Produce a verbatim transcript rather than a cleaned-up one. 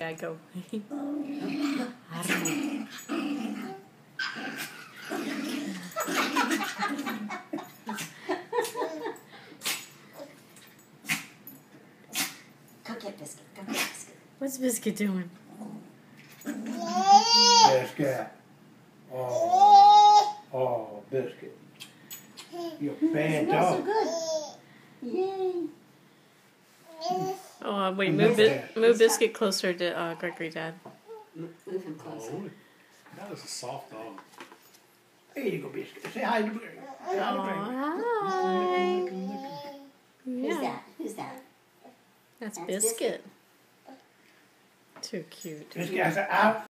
I go. Go get Biscuit. Go get Biscuit. What's Biscuit doing? Biscuit. Oh, oh, Biscuit. You're bad Smells so dog. good. Yay. Oh, uh, wait, move it, move Biscuit closer to uh, Gregory, Dad. Move him closer. Oh, that is a soft dog. Here you go, Biscuit. Say hi to Greg. Say hi to Greg. Oh, hi. Who's Yeah, that? Who's that? that's That's Biscuit. Too cute. Biscuit, I said, out.